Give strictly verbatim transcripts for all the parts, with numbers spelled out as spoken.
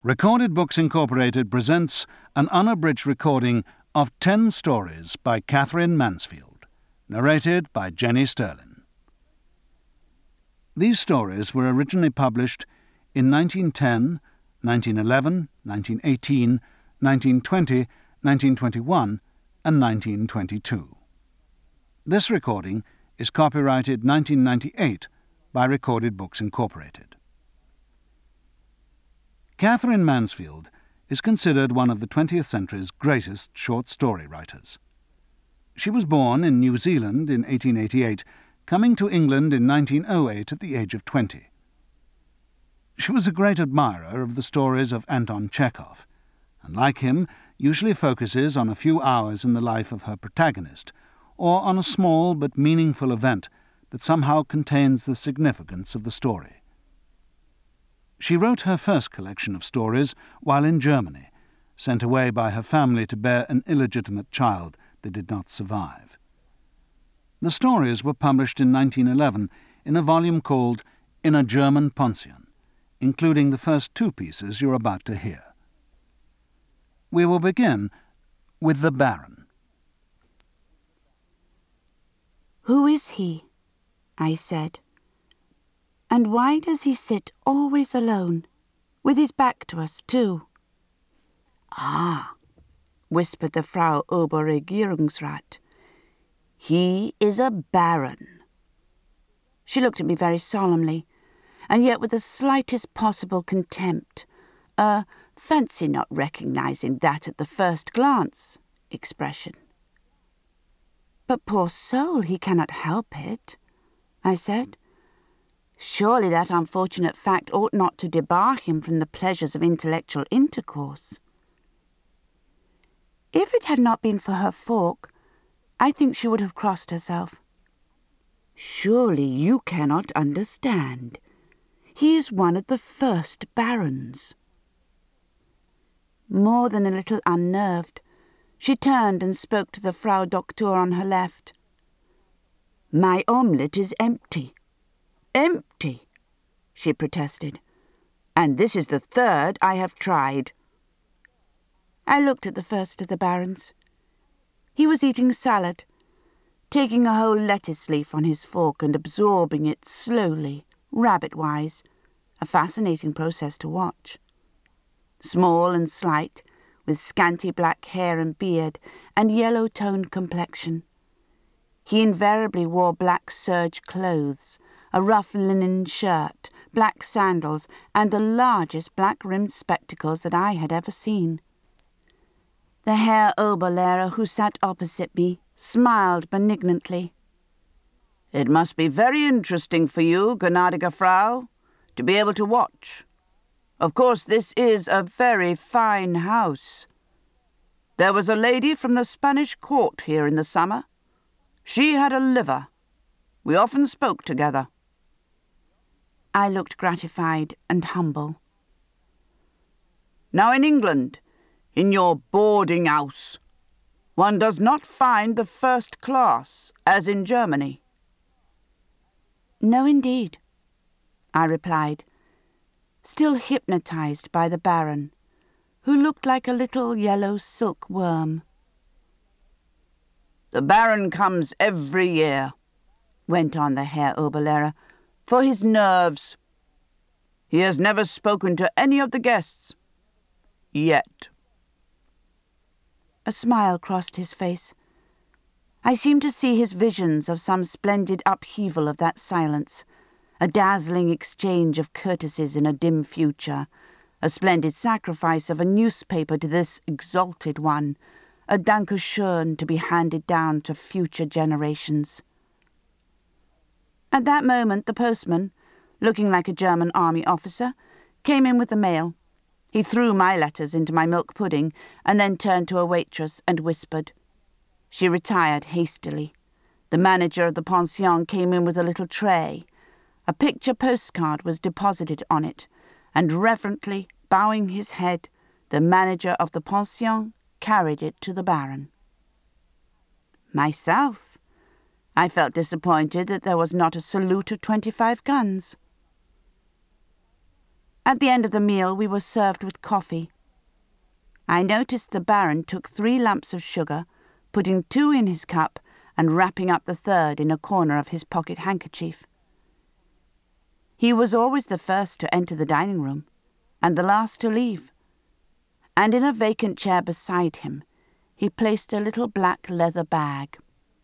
Recorded Books Incorporated presents an unabridged recording of ten stories by Katherine Mansfield, narrated by Jenny Sterlin. These stories were originally published in nineteen ten, nineteen eleven, nineteen eighteen, nineteen twenty, nineteen twenty-one, and nineteen twenty-two. This recording is copyrighted nineteen ninety-eight by Recorded Books Incorporated. Katherine Mansfield is considered one of the twentieth century's greatest short story writers. She was born in New Zealand in eighteen eighty-eight, coming to England in nineteen oh eight at the age of twenty. She was a great admirer of the stories of Anton Chekhov, and like him, usually focuses on a few hours in the life of her protagonist, or on a small but meaningful event that somehow contains the significance of the story. She wrote her first collection of stories while in Germany, sent away by her family to bear an illegitimate child that did not survive. The stories were published in nineteen eleven in a volume called In a German Pension, including the first two pieces you're about to hear. We will begin with The Baron. "Who is he?" I said. "And why does he sit always alone, with his back to us, too?" "Ah," whispered the Frau Oberregierungsrat, "he is a baron." She looked at me very solemnly, and yet with the slightest possible contempt, a fancy not recognizing that at the first glance expression. "But poor soul, he cannot help it," I said. "Surely that unfortunate fact ought not to debar him from the pleasures of intellectual intercourse." If it had not been for her fork, I think she would have crossed herself. "Surely you cannot understand. He is one of the first barons." More than a little unnerved, she turned and spoke to the Frau Doktor on her left. "My omelette is empty. Empty," she protested. "And this is the third I have tried." I looked at the first of the barons. He was eating salad, taking a whole lettuce leaf on his fork and absorbing it slowly, rabbit-wise, a fascinating process to watch. Small and slight, with scanty black hair and beard and yellow-toned complexion. He invariably wore black serge clothes, a rough linen shirt, black sandals, and the largest black-rimmed spectacles that I had ever seen. The Herr Oberlehrer, who sat opposite me, smiled benignantly. "It must be very interesting for you, gnädige Frau, to be able to watch. Of course, this is a very fine house. There was a lady from the Spanish court here in the summer. She had a liver. We often spoke together." I looked gratified and humble. "Now in England, in your boarding house, one does not find the first class, as in Germany." "No, indeed," I replied, still hypnotized by the baron, who looked like a little yellow silk worm. "The baron comes every year," went on the Herr Oberlehrer, "for his nerves. He has never spoken to any of the guests. Yet." A smile crossed his face. I seemed to see his visions of some splendid upheaval of that silence, a dazzling exchange of courtesies in a dim future, a splendid sacrifice of a newspaper to this exalted one, a Dankeschön to be handed down to future generations. At that moment the postman, looking like a German army officer, came in with the mail. He threw my letters into my milk pudding and then turned to a waitress and whispered. She retired hastily. The manager of the pension came in with a little tray. A picture postcard was deposited on it, and reverently bowing his head, the manager of the pension carried it to the baron. Myself, I felt disappointed that there was not a salute of twenty-five guns. At the end of the meal we were served with coffee. I noticed the Baron took three lumps of sugar, putting two in his cup and wrapping up the third in a corner of his pocket handkerchief. He was always the first to enter the dining room, and the last to leave, and in a vacant chair beside him he placed a little black leather bag.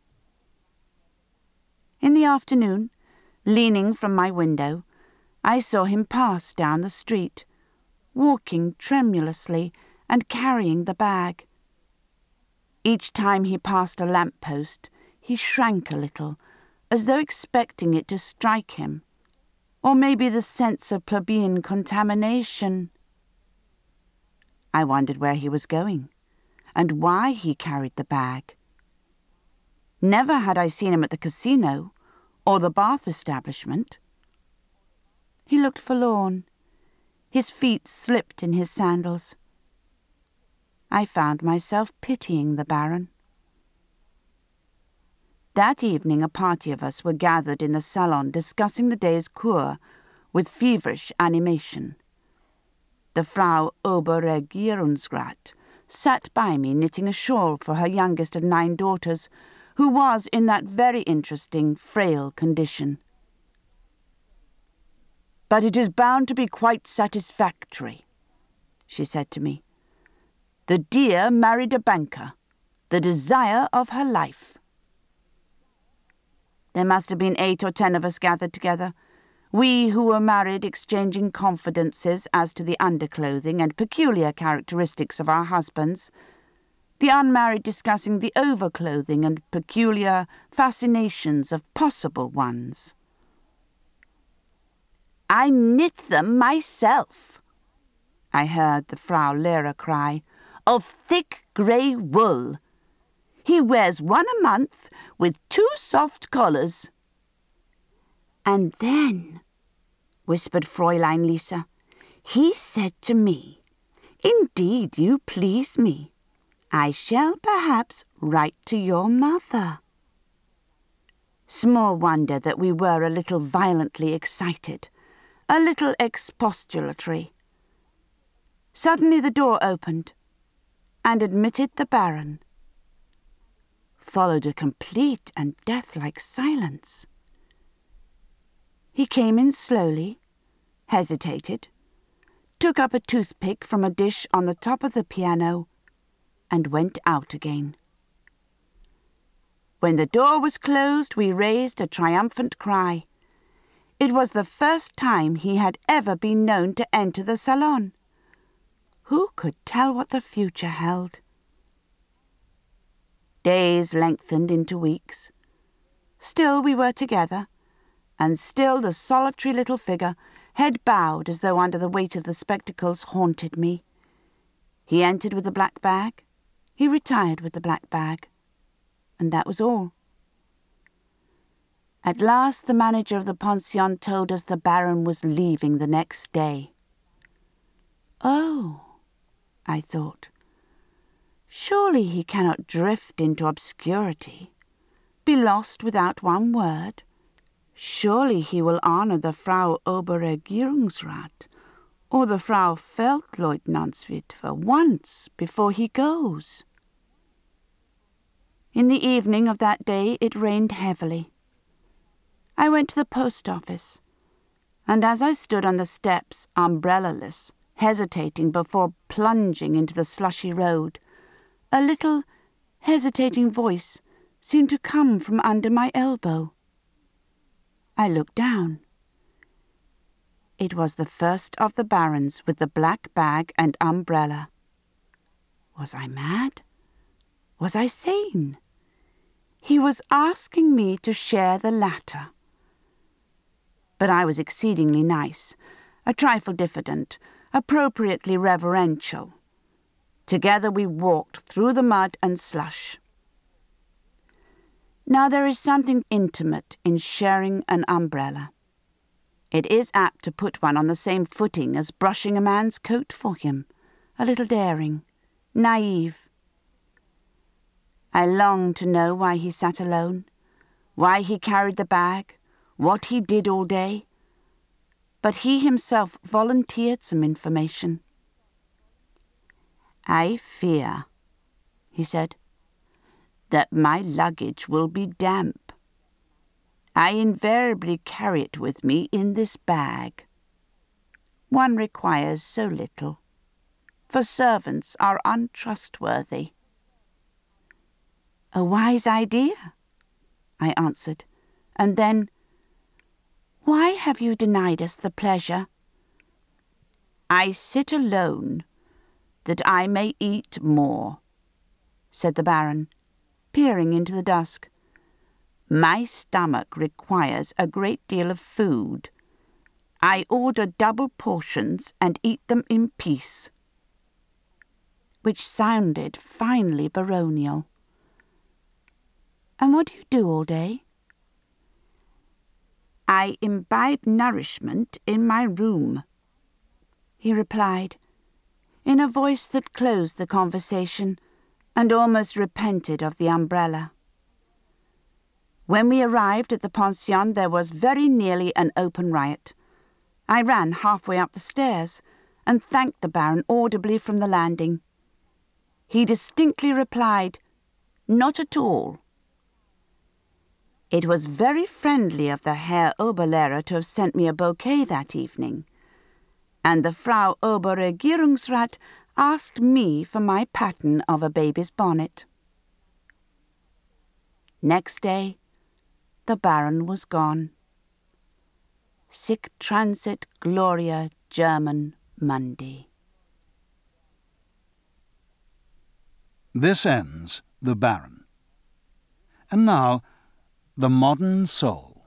In the afternoon, leaning from my window, I saw him pass down the street, walking tremulously and carrying the bag. Each time he passed a lamp-post, he shrank a little, as though expecting it to strike him, or maybe the sense of plebeian contamination. I wondered where he was going, and why he carried the bag. Never had I seen him at the casino or the bath establishment. He looked forlorn. His feet slipped in his sandals. I found myself pitying the Baron. That evening a party of us were gathered in the salon discussing the day's cour with feverish animation. The Frau Oberregierungsrat sat by me knitting a shawl for her youngest of nine daughters, who was in that very interesting, frail condition. "But it is bound to be quite satisfactory," she said to me. "The dear married a banker, the desire of her life." There must have been eight or ten of us gathered together, we who were married exchanging confidences as to the underclothing and peculiar characteristics of our husbands, the unmarried discussing the overclothing and peculiar fascinations of possible ones. "I knit them myself," I heard the Frau Lehrer cry, "of thick grey wool. He wears one a month with two soft collars." "And then," whispered Fräulein Lisa, "he said to me, 'Indeed, you please me. I shall perhaps write to your mother.'" Small wonder that we were a little violently excited, a little expostulatory. Suddenly the door opened and admitted the Baron. Followed a complete and death-like silence. He came in slowly, hesitated, took up a toothpick from a dish on the top of the piano, and went out again. When the door was closed, we raised a triumphant cry. It was the first time he had ever been known to enter the salon. Who could tell what the future held? Days lengthened into weeks. Still we were together, and still the solitary little figure, head bowed as though under the weight of the spectacles, haunted me. He entered with the black bag, he retired with the black bag, and that was all. At last the manager of the pension told us the Baron was leaving the next day. "Oh," I thought, "surely he cannot drift into obscurity, be lost without one word. Surely he will honour the Frau Oberregierungsrat or the Frau Feldleutnantswitwe once before he goes." In the evening of that day it rained heavily. I went to the post office, and as I stood on the steps, umbrella-less, hesitating before plunging into the slushy road, a little, hesitating voice seemed to come from under my elbow. I looked down. It was the first of the Barons with the black bag and umbrella. Was I mad? Was I sane? He was asking me to share the latter. But I was exceedingly nice, a trifle diffident, appropriately reverential. Together we walked through the mud and slush. Now there is something intimate in sharing an umbrella. It is apt to put one on the same footing as brushing a man's coat for him, a little daring, naive. I longed to know why he sat alone, why he carried the bag, what he did all day. but he himself volunteered some information. "I fear," he said, "that my luggage will be damp. I invariably carry it with me in this bag. One requires so little, for servants are untrustworthy." "A wise idea," I answered, and then, "Why have you denied us the pleasure?" "I sit alone, that I may eat more," said the Baron, peering into the dusk. "My stomach requires a great deal of food. I order double portions and eat them in peace." Which sounded finely baronial. "And what do you do all day?" "I imbibe nourishment in my room," he replied, in a voice that closed the conversation and almost repented of the umbrella. When we arrived at the pension, there was very nearly an open riot. I ran halfway up the stairs and thanked the Baron audibly from the landing. He distinctly replied, "Not at all." It was very friendly of the Herr Oberlehrer to have sent me a bouquet that evening, and the Frau Oberregierungsrat asked me for my pattern of a baby's bonnet. Next day, the Baron was gone. Sic transit gloria German mundi. This ends The Baron. And now, The Modern Soul.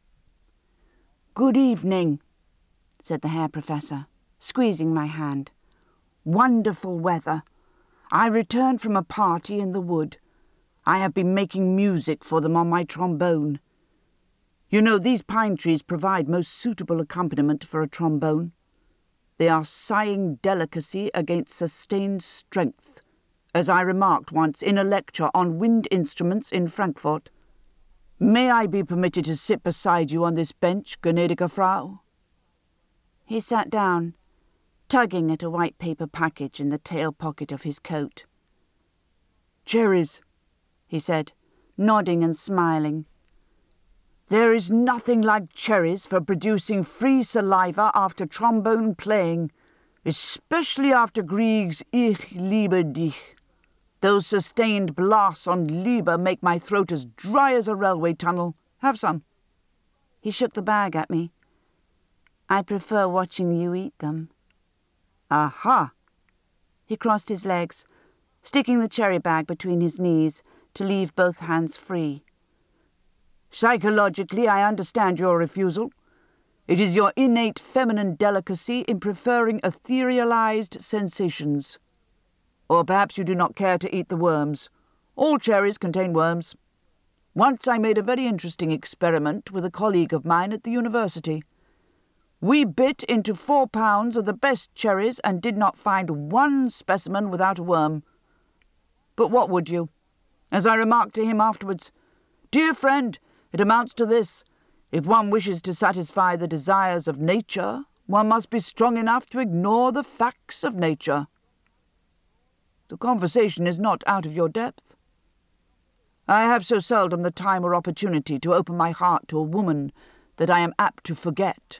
"Good evening," said the Herr Professor, squeezing my hand. "Wonderful weather. I returned from a party in the wood. I have been making music for them on my trombone. You know, these pine trees provide most suitable accompaniment for a trombone. They are sighing delicacy against sustained strength, as I remarked once in a lecture on wind instruments in Frankfurt. May I be permitted to sit beside you on this bench, gnädige Frau?" He sat down, tugging at a white paper package in the tail pocket of his coat. "Cherries," he said, nodding and smiling. "There is nothing like cherries for producing free saliva after trombone playing, especially after Grieg's Ich liebe dich. Those sustained blasts on Liebe make my throat as dry as a railway tunnel. Have some." He shook the bag at me. "I prefer watching you eat them." "Aha!" He crossed his legs, sticking the cherry bag between his knees to leave both hands free. "Psychologically, I understand your refusal. It is your innate feminine delicacy in preferring etherealized sensations. Or perhaps you do not care to eat the worms. All cherries contain worms. Once I made a very interesting experiment with a colleague of mine at the university. We bit into four pounds of the best cherries and did not find one specimen without a worm. But what would you? As I remarked to him afterwards, 'Dear friend, it amounts to this. If one wishes to satisfy the desires of nature, one must be strong enough to ignore the facts of nature.' The conversation is not out of your depth. I have so seldom the time or opportunity to open my heart to a woman that I am apt to forget."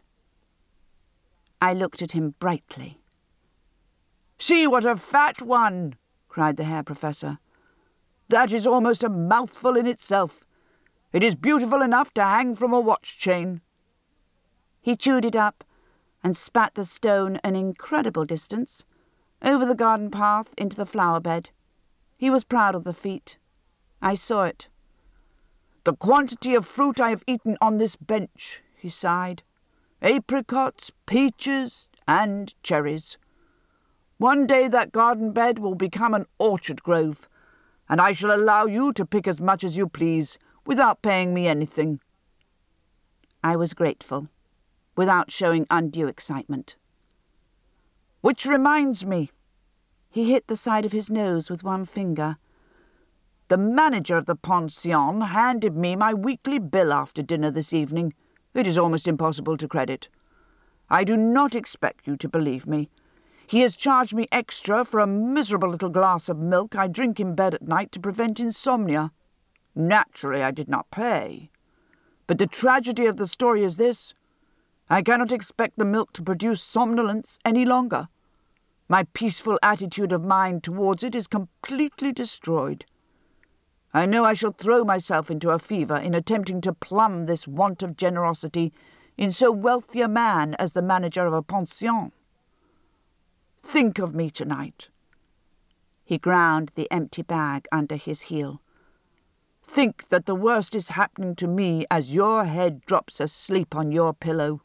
I looked at him brightly. "See what a fat one!" cried the Herr Professor. "That is almost a mouthful in itself. It is beautiful enough to hang from a watch chain." He chewed it up and spat the stone an incredible distance, over the garden path into the flower bed. He was proud of the feat. I saw it. "The quantity of fruit I have eaten on this bench," he sighed. "Apricots, peaches, and cherries. One day that garden bed will become an orchard grove, and I shall allow you to pick as much as you please, without paying me anything." I was grateful, without showing undue excitement. "Which reminds me," he hit the side of his nose with one finger, "the manager of the pension handed me my weekly bill after dinner this evening. It is almost impossible to credit. I do not expect you to believe me. He has charged me extra for a miserable little glass of milk I drink in bed at night to prevent insomnia. Naturally, I did not pay. But the tragedy of the story is this. I cannot expect the milk to produce somnolence any longer. My peaceful attitude of mind towards it is completely destroyed. I know I shall throw myself into a fever in attempting to plumb this want of generosity in so wealthy a man as the manager of a pension. Think of me tonight. He ground the empty bag under his heel. Think that the worst is happening to me as your head drops asleep on your pillow.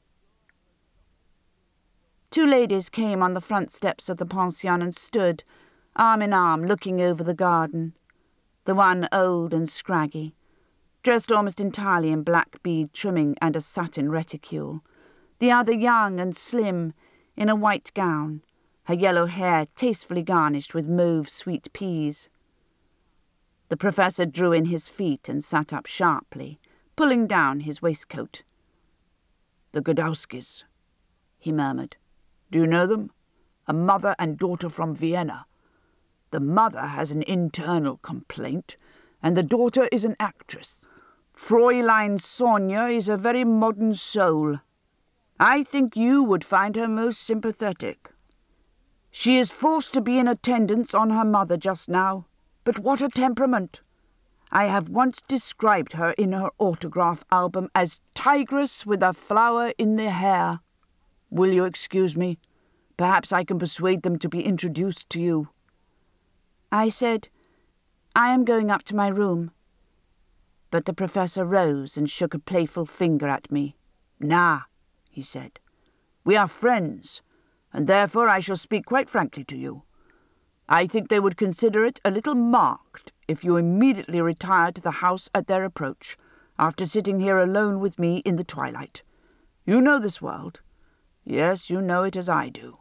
Two ladies came on the front steps of the pension and stood, arm in arm, looking over the garden. The one old and scraggy, dressed almost entirely in black bead trimming and a satin reticule. The other young and slim, in a white gown, her yellow hair tastefully garnished with mauve sweet peas. The professor drew in his feet and sat up sharply, pulling down his waistcoat. "The Godowskis," he murmured. "Do you know them? A mother and daughter from Vienna. The mother has an internal complaint, and the daughter is an actress. Fräulein Sonia is a very modern soul. I think you would find her most sympathetic. She is forced to be in attendance on her mother just now, but what a temperament! I have once described her in her autograph album as tigress with a flower in the hair. Will you excuse me? Perhaps I can persuade them to be introduced to you." I said, "I am going up to my room." But the professor rose and shook a playful finger at me. "Nah," he said. "We are friends, and therefore I shall speak quite frankly to you. I think they would consider it a little marked if you immediately retired to the house at their approach, after sitting here alone with me in the twilight. You know this world. Yes, you know it as I do."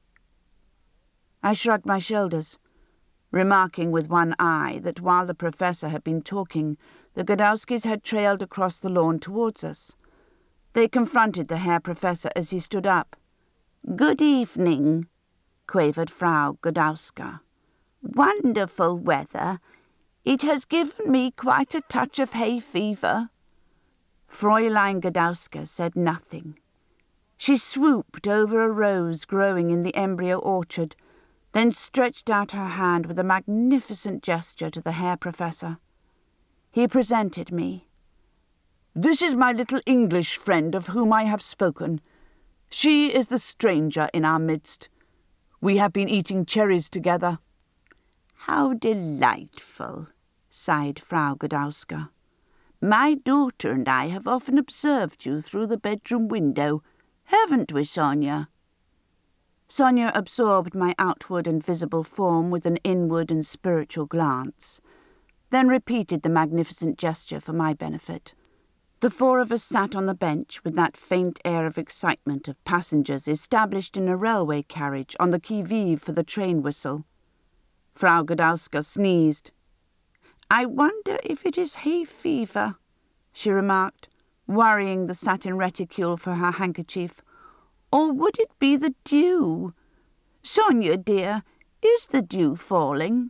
I shrugged my shoulders, remarking with one eye that while the professor had been talking, the Godowskis had trailed across the lawn towards us. They confronted the Herr Professor as he stood up. "Good evening," quavered Frau Godowska. "Wonderful weather. It has given me quite a touch of hay fever." Fräulein Godowska said nothing. She swooped over a rose growing in the embryo orchard, then stretched out her hand with a magnificent gesture to the Herr Professor. He presented me. "This is my little English friend of whom I have spoken. She is the stranger in our midst. We have been eating cherries together." "How delightful," sighed Frau Godowska. "My daughter and I have often observed you through the bedroom window. Haven't we, Sonia?" Sonia absorbed my outward and visible form with an inward and spiritual glance, then repeated the magnificent gesture for my benefit. The four of us sat on the bench with that faint air of excitement of passengers established in a railway carriage on the qui-vive for the train whistle. Frau Godowska sneezed. "I wonder if it is hay fever," she remarked, worrying the satin reticule for her handkerchief. "Or would it be the dew? Sonia, dear, is the dew falling?"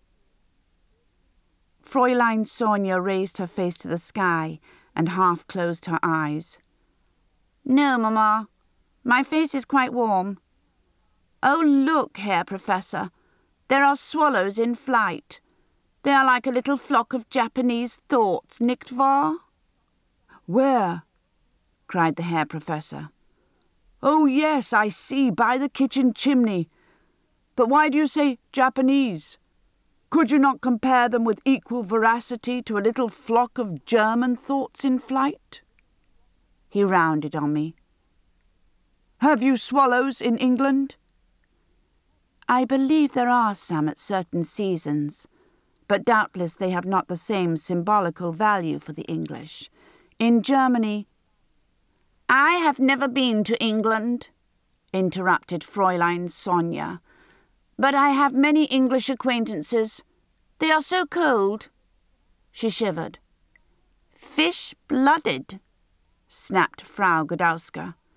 Fräulein Sonia raised her face to the sky and half closed her eyes. "No, Mamma. My face is quite warm. Oh, look, Herr Professor. There are swallows in flight. They are like a little flock of Japanese thoughts, nicht wahr?" "Where?" cried the Herr Professor. "Oh, yes, I see, by the kitchen chimney. But why do you say Japanese? Could you not compare them with equal veracity to a little flock of German thoughts in flight?" He rounded on me. "Have you swallows in England?" "I believe there are some at certain seasons, but doubtless they have not the same symbolical value for the English. In Germany—" "I have never been to England," interrupted Fräulein Sonia, "but I have many English acquaintances. They are so cold." She shivered. "Fish-blooded," snapped Frau Godowska.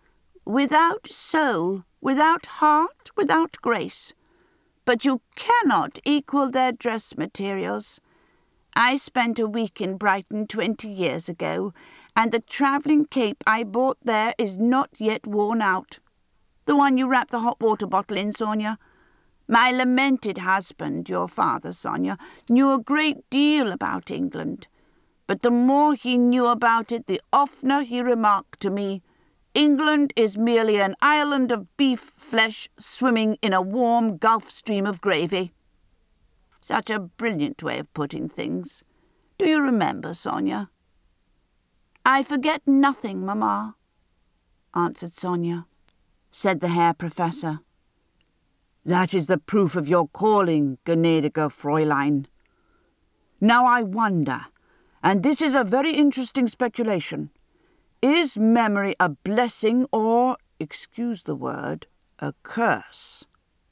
without soul, without heart, without grace. But you cannot equal their dress materials. I spent a week in Brighton twenty years ago, and the travelling cape I bought there is not yet worn out. The one you wrap the hot water bottle in, Sonia. My lamented husband, your father, Sonia, knew a great deal about England. But the more he knew about it, the oftener he remarked to me, England is merely an island of beef flesh swimming in a warm Gulf Stream of gravy. Such a brilliant way of putting things. Do you remember, Sonia? I forget nothing, Mamma, answered Sonia. Said the Herr Professor. That is the proof of your calling, gnädige Fräulein. Now I wonder, and this is a very interesting speculation, is memory a blessing or, excuse the word, a curse?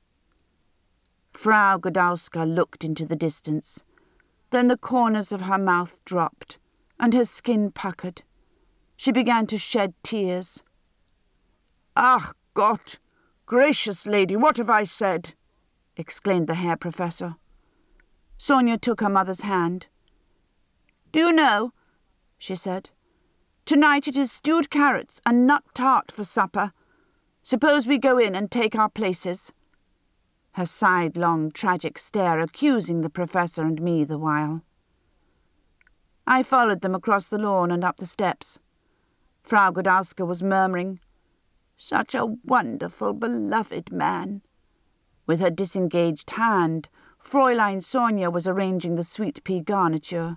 Frau Godowska looked into the distance. Then the corners of her mouth dropped, and her skin puckered. She began to shed tears. Ach Gott! Gracious lady, what have I said? Exclaimed the Herr Professor. Sonia took her mother's hand. Do you know, she said, tonight it is stewed carrots and nut tart for supper. Suppose we go in and take our places. Her sidelong, tragic stare accusing the Professor and me the while. I followed them across the lawn and up the steps. Frau Godowska was murmuring, Such a wonderful, beloved man. With her disengaged hand, Fräulein Sonia was arranging the sweet pea garniture.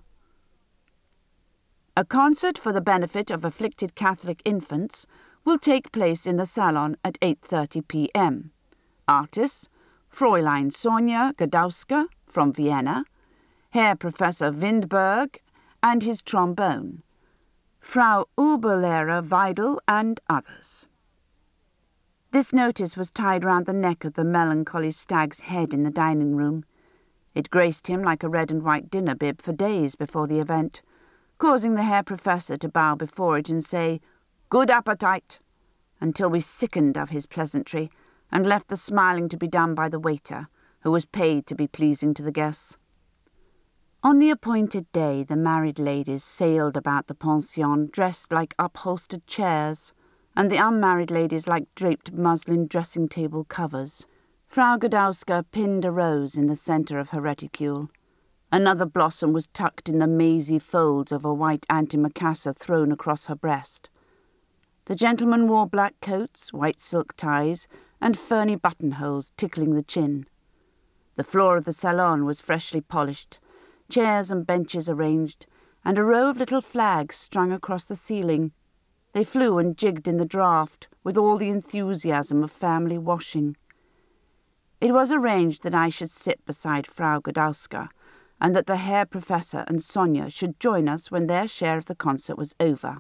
A concert for the benefit of afflicted Catholic infants will take place in the salon at eight thirty p m Artists, Fräulein Sonia Godowska from Vienna, Herr Professor Windberg and his trombone, Frau Oberlehrer Weidel and others. This notice was tied round the neck of the melancholy stag's head in the dining room. It graced him like a red and white dinner bib for days before the event, causing the Herr Professor to bow before it and say, Good appetite, until we sickened of his pleasantry and left the smiling to be done by the waiter, who was paid to be pleasing to the guests. On the appointed day the married ladies sailed about the pension dressed like upholstered chairs, and the unmarried ladies like draped muslin dressing-table covers. Frau Godowska pinned a rose in the centre of her reticule. Another blossom was tucked in the mazy folds of a white antimacassar thrown across her breast. The gentlemen wore black coats, white silk ties, and ferny buttonholes tickling the chin. The floor of the salon was freshly polished, chairs and benches arranged, and a row of little flags strung across the ceiling. They flew and jigged in the draught with all the enthusiasm of family washing. It was arranged that I should sit beside Frau Godowska, and that the Herr Professor and Sonia should join us when their share of the concert was over.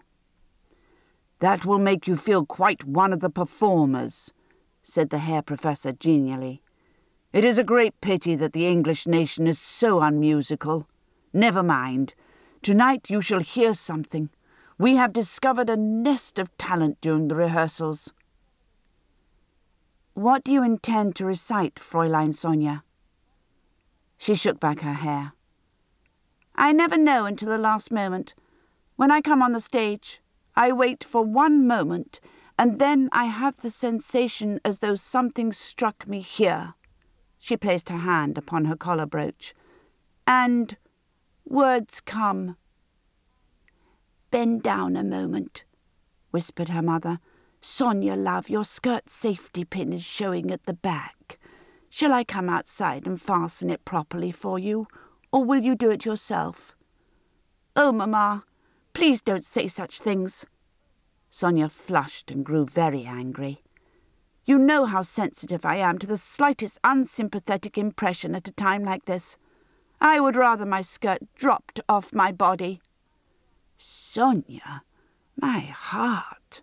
That will make you feel quite one of the performers, said the Herr Professor genially. It is a great pity that the English nation is so unmusical. Never mind. Tonight you shall hear something. We have discovered a nest of talent during the rehearsals. What do you intend to recite, Fräulein Sonia? She shook back her hair. I never know until the last moment. When I come on the stage, I wait for one moment, and then I have the sensation as though something struck me here. She placed her hand upon her collar brooch. And words come. Bend down a moment, whispered her mother. Sonia, love, your skirt safety pin is showing at the back. Shall I come outside and fasten it properly for you, or will you do it yourself? Oh, Mamma, please don't say such things. Sonia flushed and grew very angry. You know how sensitive I am to the slightest unsympathetic impression at a time like this. I would rather my skirt dropped off my body. Sonia, my heart.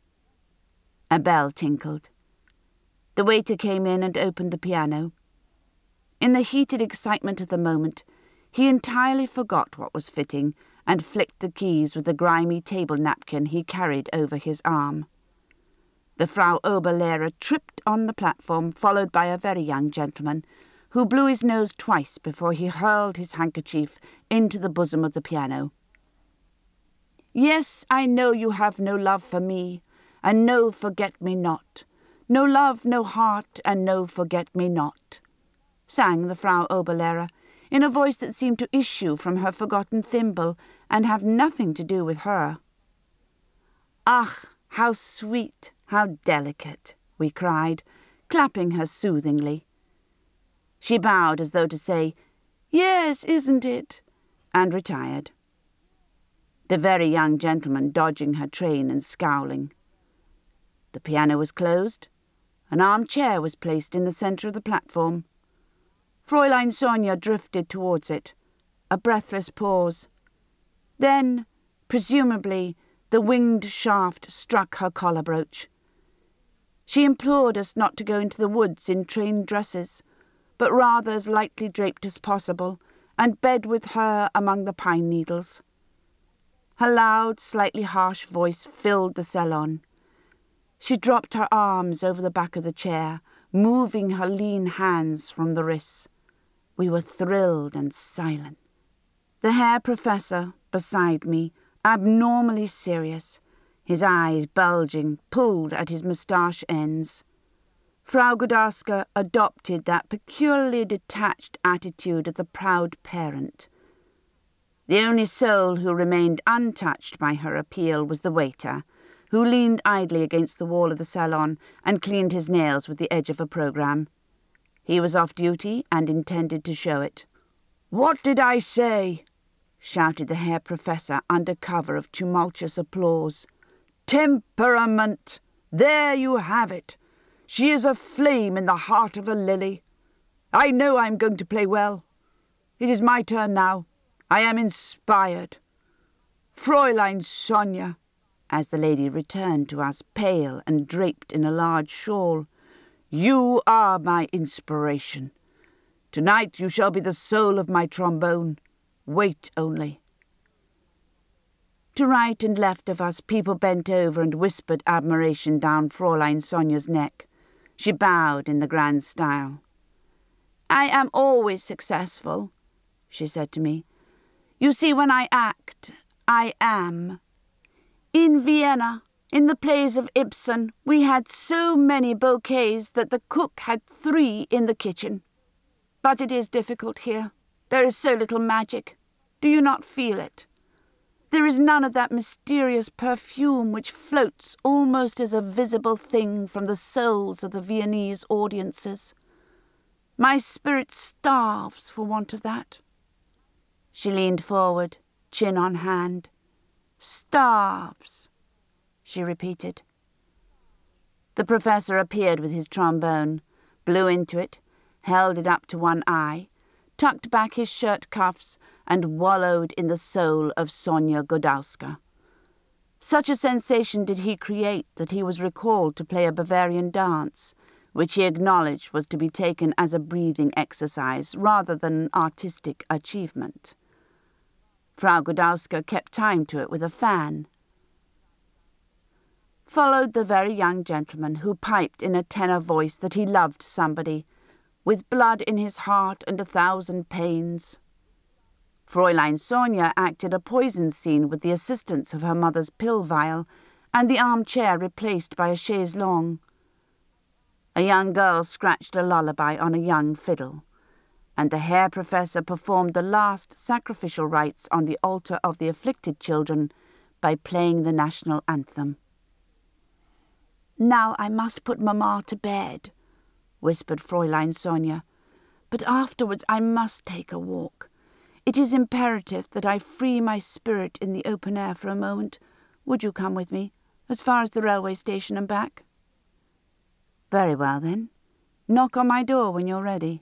A bell tinkled. The waiter came in and opened the piano. In the heated excitement of the moment, he entirely forgot what was fitting and flicked the keys with the grimy table napkin he carried over his arm. The Frau Oberlehrer tripped on the platform, followed by a very young gentleman, who blew his nose twice before he hurled his handkerchief into the bosom of the piano. "Yes, I know you have no love for me, and no forget-me-not. No love, no heart, and no forget-me-not," sang the Frau Oberlehrer, in a voice that seemed to issue from her forgotten thimble and have nothing to do with her. "Ach, how sweet, how delicate," we cried, clapping her soothingly. She bowed as though to say, "Yes, isn't it?" and retired. The very young gentleman dodging her train and scowling. The piano was closed. An armchair was placed in the centre of the platform. Fräulein Sonia drifted towards it. A breathless pause. Then, presumably, the winged shaft struck her collar brooch. She implored us not to go into the woods in trained dresses, but rather as lightly draped as possible, and bed with her among the pine needles. Her loud, slightly harsh voice filled the salon. She dropped her arms over the back of the chair, moving her lean hands from the wrists. We were thrilled and silent. The Herr Professor, beside me, abnormally serious, his eyes bulging, pulled at his moustache ends. Frau Godowska adopted that peculiarly detached attitude of the proud parent. The only soul who remained untouched by her appeal was the waiter, who leaned idly against the wall of the salon and cleaned his nails with the edge of a programme. He was off duty and intended to show it. "What did I say?" shouted the Herr Professor under cover of tumultuous applause. "Temperament! There you have it. She is a flame in the heart of a lily. I know I am going to play well. It is my turn now. I am inspired. Fräulein Sonia," as the lady returned to us pale and draped in a large shawl, "you are my inspiration. Tonight you shall be the soul of my trombone. Wait only." To right and left of us people bent over and whispered admiration down Fräulein Sonia's neck. She bowed in the grand style. "I am always successful," she said to me. "You see, when I act, I am. In Vienna, in the plays of Ibsen, we had so many bouquets that the cook had three in the kitchen. But it is difficult here. There is so little magic. Do you not feel it? There is none of that mysterious perfume which floats almost as a visible thing from the souls of the Viennese audiences. My spirit starves for want of that." She leaned forward, chin on hand. "Starves," she repeated. The professor appeared with his trombone, blew into it, held it up to one eye, tucked back his shirt cuffs, and wallowed in the soul of Sonia Godowska. Such a sensation did he create that he was recalled to play a Bavarian dance, which he acknowledged was to be taken as a breathing exercise rather than an artistic achievement. Frau Godowska kept time to it with a fan. Followed the very young gentleman who piped in a tenor voice that he loved somebody, with blood in his heart and a thousand pains. Fräulein Sonia acted a poison scene with the assistance of her mother's pill vial and the armchair replaced by a chaise longue. A young girl scratched a lullaby on a young fiddle, and the Herr Professor performed the last sacrificial rites on the altar of the afflicted children by playing the national anthem. "Now I must put Mamma to bed," whispered Fräulein Sonia, "but afterwards I must take a walk. It is imperative that I free my spirit in the open air for a moment. Would you come with me, as far as the railway station and back?" "Very well, then. Knock on my door when you're ready."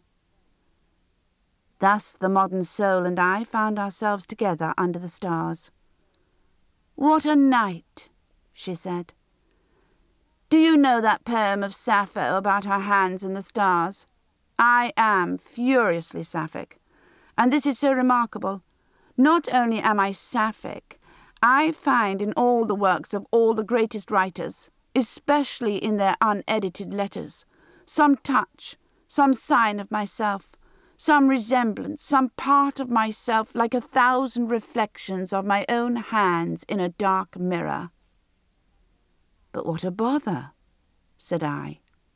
Thus the modern soul and I found ourselves together under the stars. "What a night," she said. "Do you know that poem of Sappho about her hands in the stars? I am furiously Sapphic. And this is so remarkable. Not only am I Sapphic, I find in all the works of all the greatest writers, especially in their unedited letters, some touch, some sign of myself, some resemblance, some part of myself like a thousand reflections of my own hands in a dark mirror. But what a bother, said I.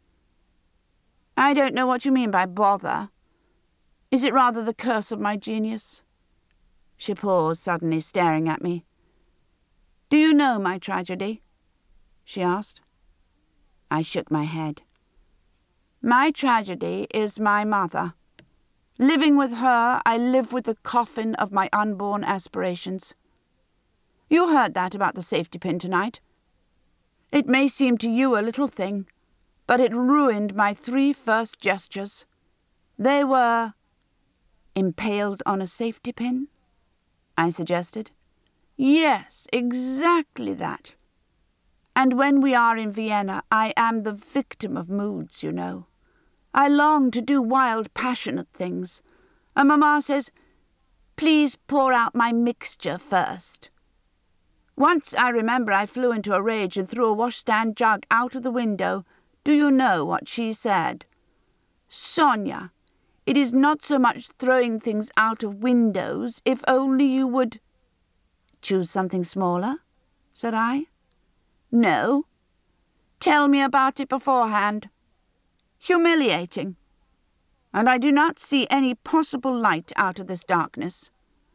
I don't know what you mean by bother. Is it rather the curse of my genius? She paused, suddenly staring at me. Do you know my tragedy? She asked. I shook my head. My tragedy is my mother. Living with her, I live with the coffin of my unborn aspirations. You heard that about the safety pin tonight. It may seem to you a little thing, but it ruined my three first gestures. They were impaled on a safety pin, I suggested. Yes, exactly that. And when we are in Vienna, I am the victim of moods, you know. I long to do wild, passionate things. And Mamma says, please pour out my mixture first. Once I remember I flew into a rage and threw a washstand jug out of the window. Do you know what she said? Sonia, it is not so much throwing things out of windows, if only you would... Choose something smaller, said I. No. Tell me about it beforehand. Humiliating. And I do not see any possible light out of this darkness.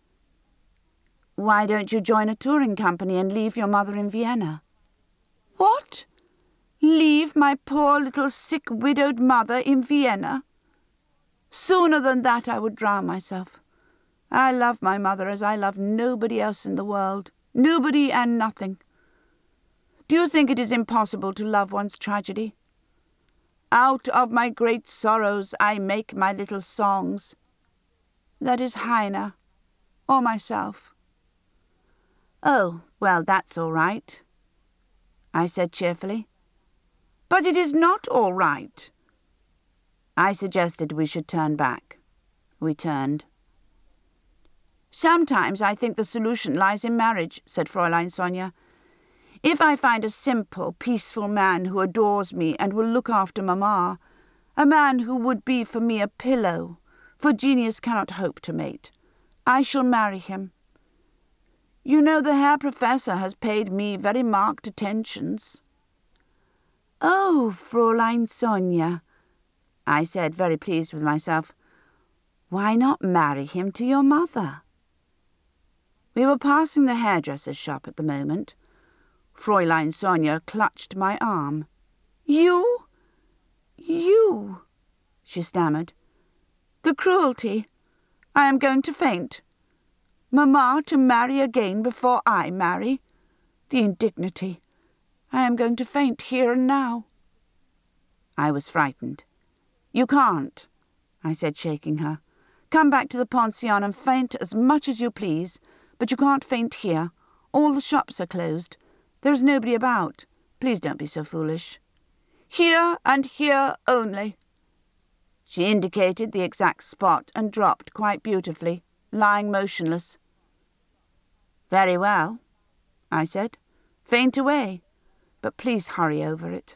Why don't you join a touring company and leave your mother in Vienna? What? Leave my poor little sick widowed mother in Vienna? Sooner than that I would drown myself. I love my mother as I love nobody else in the world. Nobody and nothing. Do you think it is impossible to love one's tragedy? Out of my great sorrows I make my little songs. That is Heine, or myself. Oh, well, that's all right, I said cheerfully. But it is not all right. I suggested we should turn back. We turned. Sometimes I think the solution lies in marriage, said Fräulein Sonia. If I find a simple, peaceful man who adores me and will look after Mamma, a man who would be for me a pillow, for genius cannot hope to mate, I shall marry him. You know the Herr Professor has paid me very marked attentions. Oh, Fräulein Sonia, I said, very pleased with myself. Why not marry him to your mother? We were passing the hairdresser's shop at the moment. Fräulein Sonia clutched my arm. You? You? She stammered. The cruelty. I am going to faint. Mamma to marry again before I marry. The indignity. I am going to faint here and now. I was frightened. You can't, I said, shaking her. Come back to the pension and faint as much as you please, but you can't faint here. All the shops are closed. There is nobody about. Please don't be so foolish. Here and here only. She indicated the exact spot and dropped quite beautifully, lying motionless. Very well, I said. Faint away, but please hurry over it.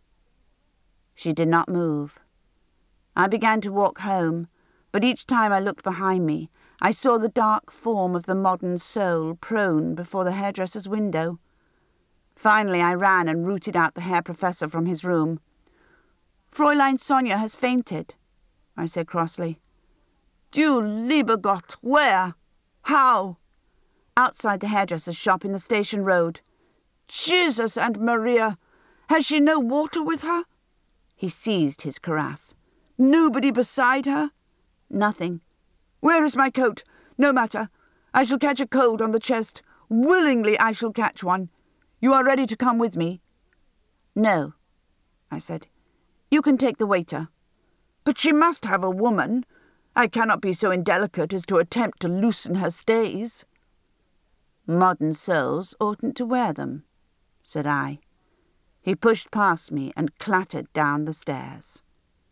She did not move. I began to walk home, but each time I looked behind me, I saw the dark form of the modern soul prone before the hairdresser's window. Finally I ran and rooted out the Herr Professor from his room. Fräulein Sonia has fainted, I said crossly. Du lieber Gott, where? How? Outside the hairdresser's shop in the station road. Jesus and Maria! Has she no water with her? He seized his carafe. Nobody beside her? Nothing. Where is my coat? No matter. I shall catch a cold on the chest. Willingly I shall catch one. You are ready to come with me? No, I said. You can take the waiter. But she must have a woman. I cannot be so indelicate as to attempt to loosen her stays. Modern souls oughtn't to wear them, said I. He pushed past me and clattered down the stairs.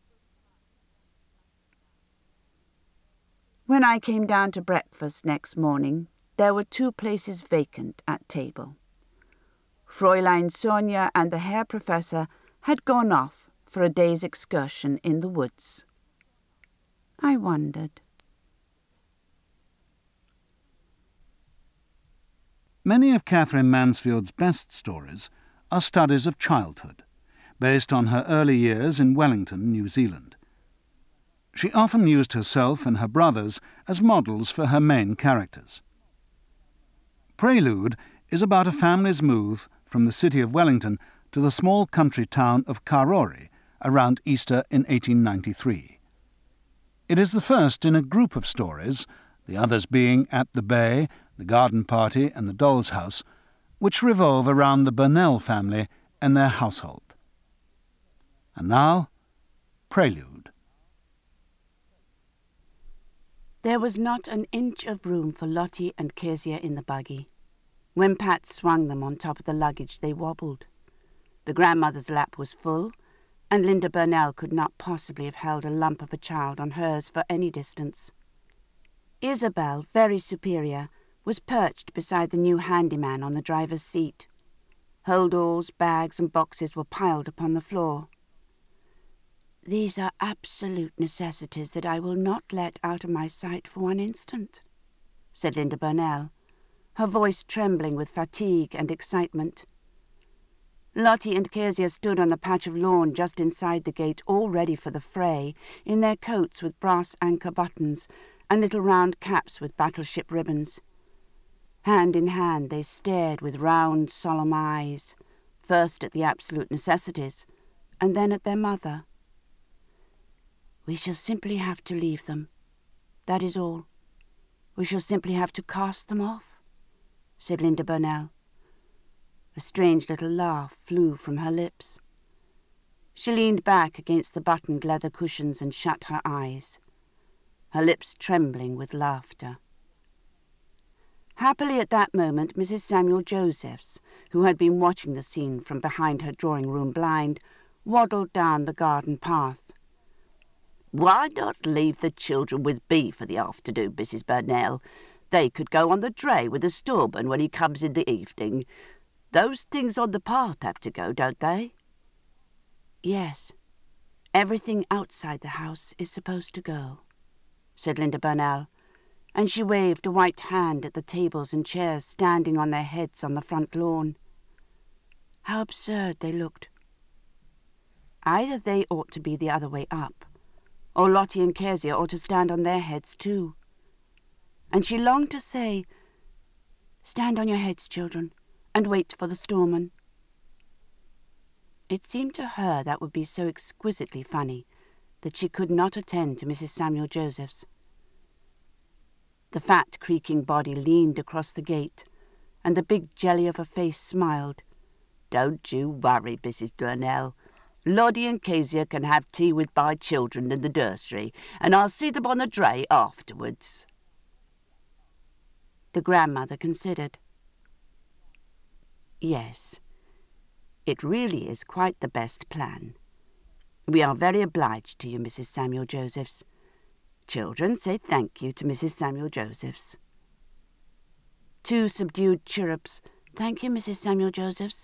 When I came down to breakfast next morning, there were two places vacant at table. Fräulein Sonia and the Herr Professor had gone off for a day's excursion in the woods. I wondered. Many of Katherine Mansfield's best stories are studies of childhood, based on her early years in Wellington, New Zealand. She often used herself and her brothers as models for her main characters. Prelude is about a family's move from the city of Wellington to the small country town of Karori around Easter in eighteen ninety-three. It is the first in a group of stories, the others being At the Bay, The Garden Party and The Doll's House, which revolve around the Burnell family and their household. And now, Prelude. There was not an inch of room for Lottie and Kezia in the buggy. When Pat swung them on top of the luggage, they wobbled. The grandmother's lap was full, and Linda Burnell could not possibly have held a lump of a child on hers for any distance. Isabel, very superior, was perched beside the new handyman on the driver's seat. Holdalls, bags and boxes were piled upon the floor. "These are absolute necessities that I will not let out of my sight for one instant," said Linda Burnell, her voice trembling with fatigue and excitement. Lottie and Kezia stood on the patch of lawn just inside the gate, all ready for the fray, in their coats with brass anchor buttons and little round caps with battleship ribbons. Hand in hand they stared with round, solemn eyes, first at the absolute necessities, and then at their mother. "We shall simply have to leave them. That is all. We shall simply have to cast them off," said Linda Burnell. A strange little laugh flew from her lips. She leaned back against the buttoned leather cushions and shut her eyes, her lips trembling with laughter. Happily at that moment, Missus Samuel Josephs, who had been watching the scene from behind her drawing-room blind, waddled down the garden path. "Why not leave the children with B for the afternoon, Missus Burnell? They could go on the dray with the storeman when he comes in the evening. Those things on the path have to go, don't they?" "Yes, everything outside the house is supposed to go," said Linda Burnell, and she waved a white hand at the tables and chairs standing on their heads on the front lawn. How absurd they looked. Either they ought to be the other way up, or Lottie and Kezia ought to stand on their heads too. And she longed to say, "Stand on your heads, children, and wait for the storeman." It seemed to her that would be so exquisitely funny that she could not attend to Missus Samuel Josephs. The fat, creaking body leaned across the gate, and the big jelly of a face smiled. "Don't you worry, Missus Burnell. Lottie and Kezia can have tea with my children in the nursery, and I'll see them on the dray afterwards." The grandmother considered. "Yes, it really is quite the best plan. We are very obliged to you, Missus Samuel Josephs. Children, say thank you to Missus Samuel Josephs." Two subdued chirrups, "Thank you, Missus Samuel Josephs."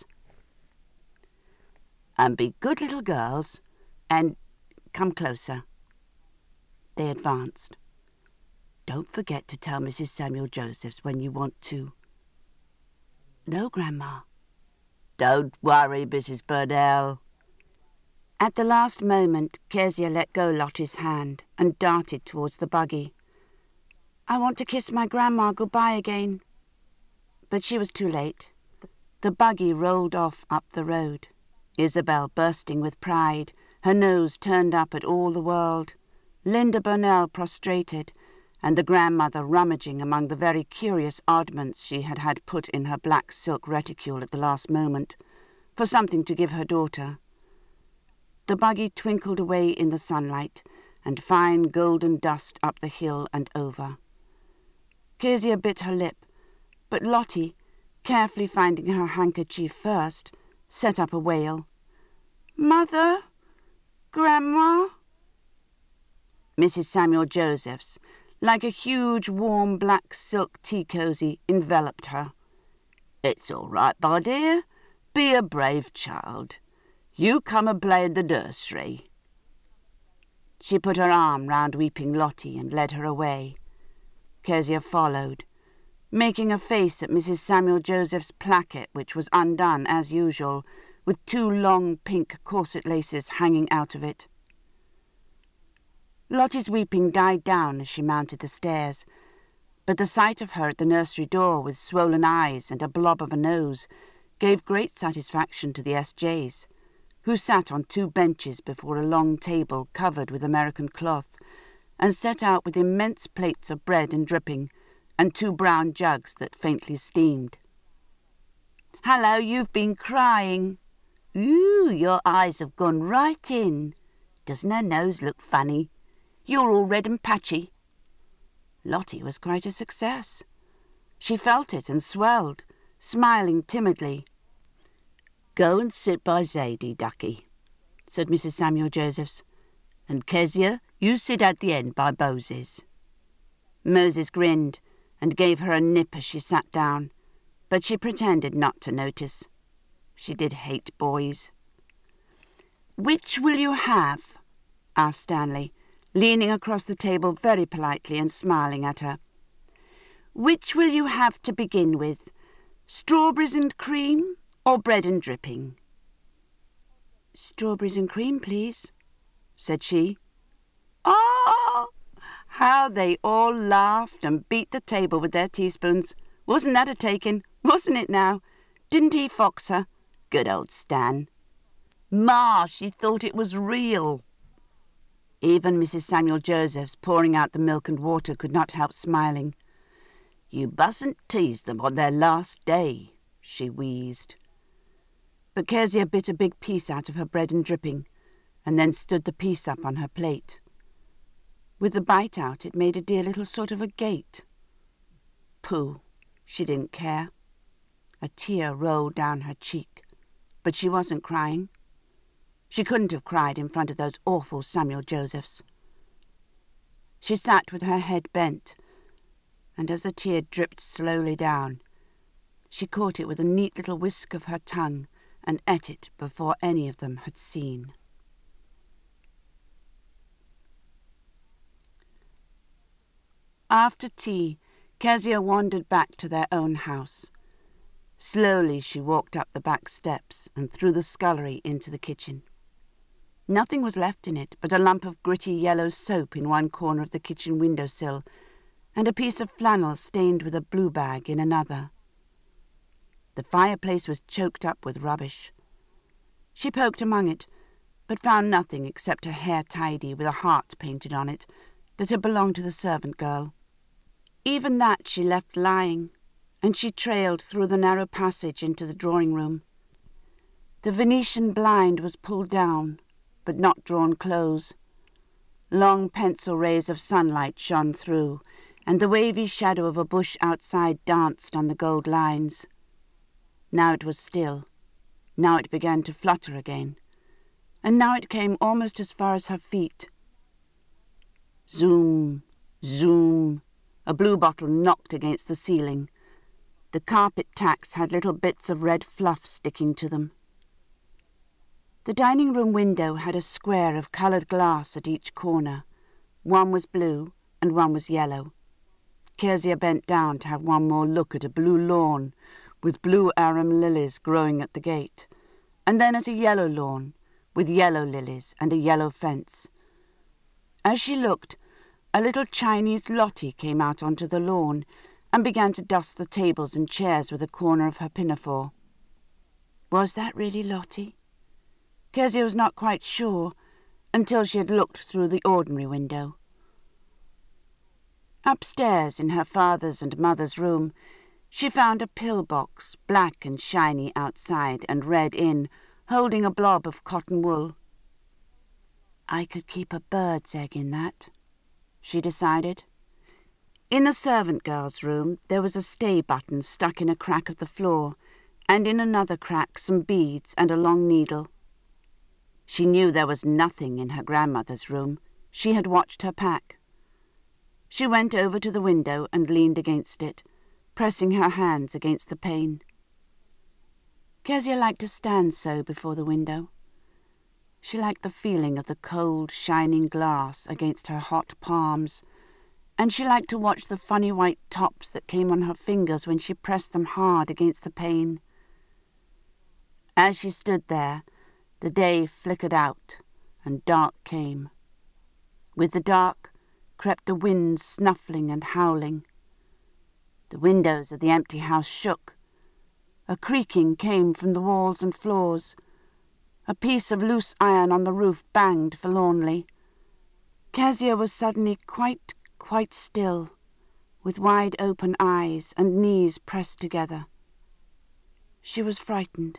"And be good little girls, and come closer." They advanced. "Don't forget to tell Missus Samuel Josephs when you want to." "No, Grandma." "Don't worry, Missus Burnell." At the last moment, Kezia let go Lottie's hand and darted towards the buggy. "I want to kiss my grandma goodbye again." But she was too late. The buggy rolled off up the road, Isabel bursting with pride, her nose turned up at all the world, Linda Burnell prostrated, and the grandmother rummaging among the very curious oddments she had had put in her black silk reticule at the last moment, for something to give her daughter. The buggy twinkled away in the sunlight, and fine golden dust up the hill and over. Kezia bit her lip, but Lottie, carefully finding her handkerchief first, set up a wail. "Mother! Grandma!" Missus Samuel Josephs, like a huge warm black silk tea cosy, enveloped her. "It's all right, my dear. Be a brave child. You come and play in the nursery. She put her arm round weeping Lottie and led her away. Kezia followed, making a face at Missus Samuel Joseph's placket, which was undone as usual, with two long pink corset laces hanging out of it. Lottie's weeping died down as she mounted the stairs, but the sight of her at the nursery door with swollen eyes and a blob of a nose gave great satisfaction to the S Js, who sat on two benches before a long table covered with American cloth and set out with immense plates of bread and dripping and two brown jugs that faintly steamed. "Hello, you've been crying. Ooh, your eyes have gone right in. Doesn't her nose look funny? You're all red and patchy." Lottie was quite a success. She felt it and swelled, smiling timidly. "Go and sit by Zadie, ducky," said Missus Samuel Josephs. "And Kezia, you sit at the end by Moses." Moses grinned and gave her a nip as she sat down, but she pretended not to notice. She did hate boys. "Which will you have?" asked Stanley, leaning across the table very politely and smiling at her. "Which will you have to begin with? Strawberries and cream or bread and dripping?" "Strawberries and cream, please," said she. Oh, how they all laughed and beat the table with their teaspoons. Wasn't that a taking? Wasn't it now? Didn't he fox her? Good old Stan. Ma, she thought it was real. Even Missus Samuel Josephs, pouring out the milk and water, could not help smiling. "You mustn't tease them on their last day," she wheezed. But Kezia bit a big piece out of her bread and dripping, and then stood the piece up on her plate. With the bite out, it made a dear little sort of a gate. Pooh, she didn't care. A tear rolled down her cheek, but she wasn't crying. She couldn't have cried in front of those awful Samuel Josephs. She sat with her head bent, and as the tear dripped slowly down, she caught it with a neat little whisk of her tongue and ate it before any of them had seen. After tea, Kezia wandered back to their own house. Slowly she walked up the back steps and through the scullery into the kitchen. Nothing was left in it but a lump of gritty yellow soap in one corner of the kitchen window-sill and a piece of flannel stained with a blue bag in another. The fireplace was choked up with rubbish. She poked among it, but found nothing except a hair tidy with a heart painted on it that had belonged to the servant girl. Even that she left lying, and she trailed through the narrow passage into the drawing-room. The Venetian blind was pulled down, but not drawn close. Long pencil rays of sunlight shone through, and the wavy shadow of a bush outside danced on the gold lines. Now it was still. Now it began to flutter again, and now it came almost as far as her feet. Zoom, zoom. A blue bottle knocked against the ceiling. The carpet tacks had little bits of red fluff sticking to them. The dining-room window had a square of coloured glass at each corner. One was blue and one was yellow. Kezia bent down to have one more look at a blue lawn with blue arum lilies growing at the gate, and then at a yellow lawn with yellow lilies and a yellow fence. As she looked, a little Chinese Lottie came out onto the lawn and began to dust the tables and chairs with a corner of her pinafore. Was that really Lottie? Kezia was not quite sure until she had looked through the ordinary window. Upstairs in her father's and mother's room, she found a pill-box, black and shiny outside and red in, holding a blob of cotton wool. I could keep a bird's egg in that, she decided. In the servant girl's room there was a stay button stuck in a crack of the floor, and in another crack some beads and a long needle. She knew there was nothing in her grandmother's room. She had watched her pack. She went over to the window and leaned against it, pressing her hands against the pane. Kezia liked to stand so before the window. She liked the feeling of the cold, shining glass against her hot palms, and she liked to watch the funny white tops that came on her fingers when she pressed them hard against the pane. As she stood there, the day flickered out, and dark came. With the dark crept the wind snuffling and howling. The windows of the empty house shook. A creaking came from the walls and floors. A piece of loose iron on the roof banged forlornly. Kezia was suddenly quite, quite still, with wide open eyes and knees pressed together. She was frightened.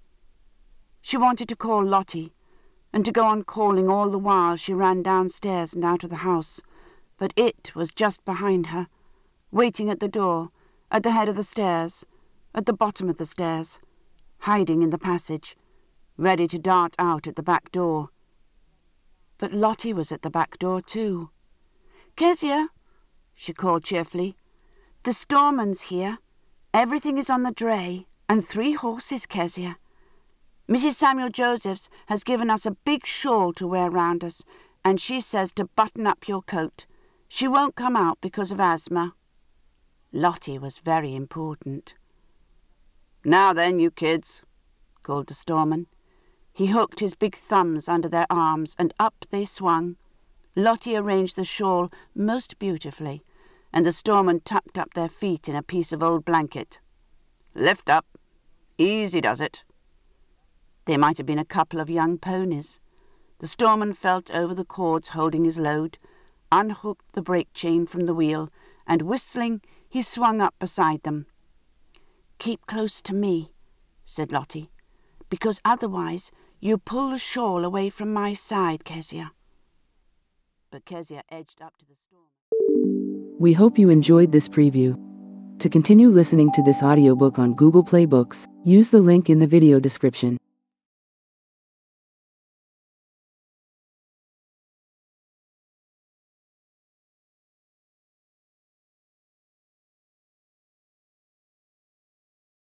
She wanted to call Lottie, and to go on calling all the while she ran downstairs and out of the house, but it was just behind her, waiting at the door, at the head of the stairs, at the bottom of the stairs, hiding in the passage, ready to dart out at the back door. But Lottie was at the back door too. "Kezia," she called cheerfully, "the storeman's here. Everything is on the dray, and three horses, Kezia. Missus Samuel Josephs has given us a big shawl to wear round us, and she says to button up your coat. She won't come out because of asthma." Lottie was very important. "Now then, you kids," called the storeman. He hooked his big thumbs under their arms, and up they swung. Lottie arranged the shawl most beautifully, and the storeman tucked up their feet in a piece of old blanket. "Lift up. Easy does it." They might have been a couple of young ponies. The storeman felt over the cords holding his load, unhooked the brake chain from the wheel, and whistling, he swung up beside them. "Keep close to me," said Lottie, "because otherwise you pull the shawl away from my side, Kezia." But Kezia edged up to the storeman. We hope you enjoyed this preview. To continue listening to this audiobook on Google Play Books, use the link in the video description.